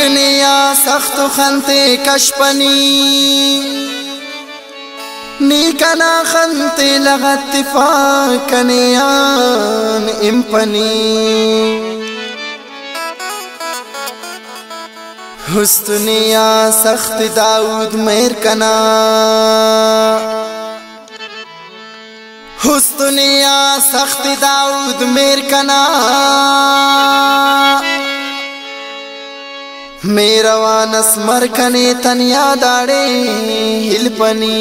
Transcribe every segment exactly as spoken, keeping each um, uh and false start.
दुनिया सख्त खंते कशपनी नीकना खंते लगत्तिफा कनियान इम्पनी हुस्निया सख्त दाऊद मेर कना हुस्निया सख्त दाऊद मेर कना मेरा वानस मर कने तनिया दाड़े हिलपनी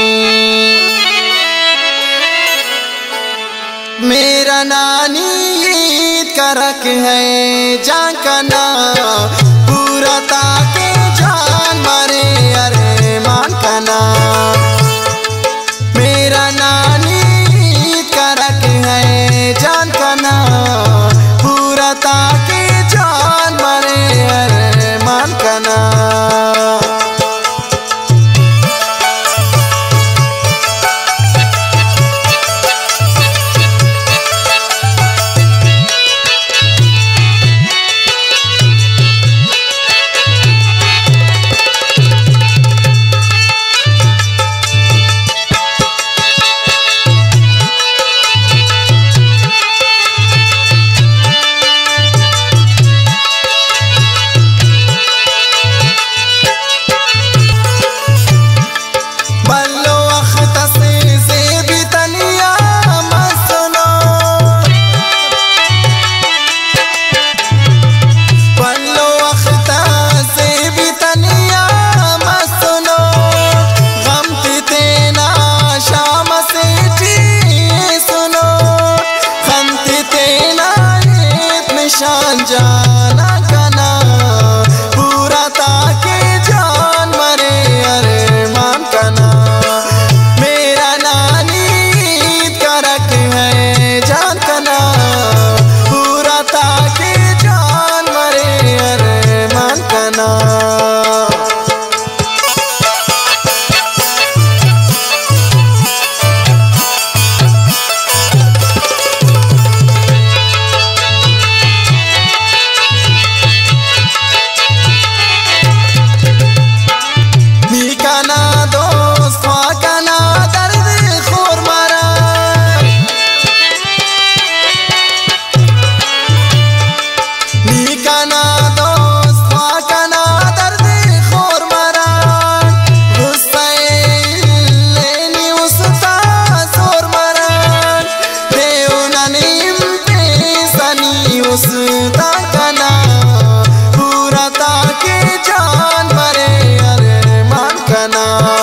मेरा नानी ईद करक है जाकना पूरा ताके जान मारे अरे मान कना मेरा नानी ईद करक है जान कना पूरा ताके जान मारे अरे मान कना जाना कना पूरा ताके जान मरे अरे मान कना मेरा नानी ईद करक है जान कना पूरा ताके जान मरे अरे मान कना कना पूरा ताके जान मरे अरे मान कना।